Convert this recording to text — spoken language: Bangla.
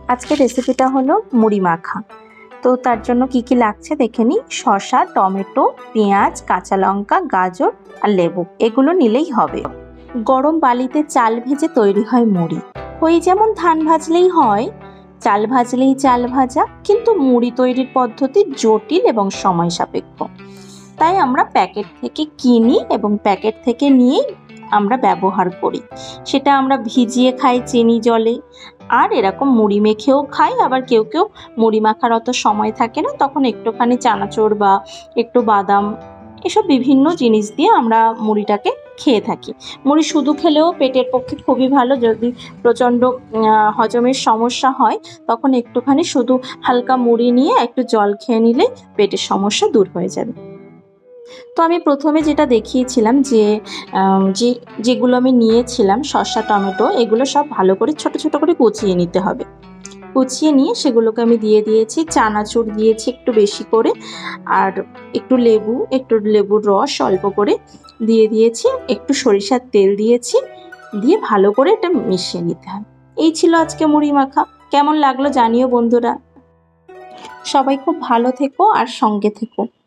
আজকে রেসিপিটা হলো মুড়ি মাখা। তো তার জন্য কি কি লাগছে দেখে নিই। শসা, টমেটো, পেঁয়াজ, কাঁচা লঙ্কা, গাজর আর লেবু, এগুলো নিলেই হবে। গরম বালিতে চাল ভেজে তৈরি হয় মুড়ি। ওই যেমন ধান ভাজলেই হয়, চাল ভাজলেই চাল ভাজা, কিন্তু মুড়ি তৈরির পদ্ধতি জটিল এবং সময় সাপেক্ষ। তাই আমরা প্যাকেট থেকে কিনি এবং প্যাকেট থেকে নিয়েই আমরা ব্যবহার করি। সেটা আমরা ভিজিয়ে খাই চিনি জলে, আর এরকম মুড়ি মেখেও খাই। আবার কেউ কেউ মুড়ি মাখার অত সময় থাকে না, তখন একটুখানি চানাচুর বা একটু বাদাম, এসব বিভিন্ন জিনিস দিয়ে আমরা মুড়িটাকে খেয়ে থাকি। মুড়ি শুধু খেলেও পেটের পক্ষে খুবই ভালো। যদি প্রচণ্ড হজমের সমস্যা হয়, তখন একটুখানি শুধু হালকা মুড়ি নিয়ে একটু জল খেয়ে নিলে পেটের সমস্যা দূর হয়ে যাবে। তো আমি প্রথমে যেটা দেখিয়েছিলাম যেগুলো আমি নিয়েছিলাম, শসা, টমেটো, এগুলো সব ভালো করে ছোট ছোট করে কুচিয়ে নিতে হবে। কুচিয়ে নিয়ে সেগুলোকে আমি দিয়ে দিয়েছি, চানাচুর দিয়েছি একটু বেশি করে, আর একটু লেবুর রস অল্প করে দিয়ে দিয়েছি, একটু সরিষার তেল দিয়েছি, দিয়ে ভালো করে এটা মিশিয়ে নিতে হবে। এই ছিল আজকে মুড়ি মাখা। কেমন লাগলো জানিও বন্ধুরা। সবাই খুব ভালো থেকো আর সঙ্গে থেকো।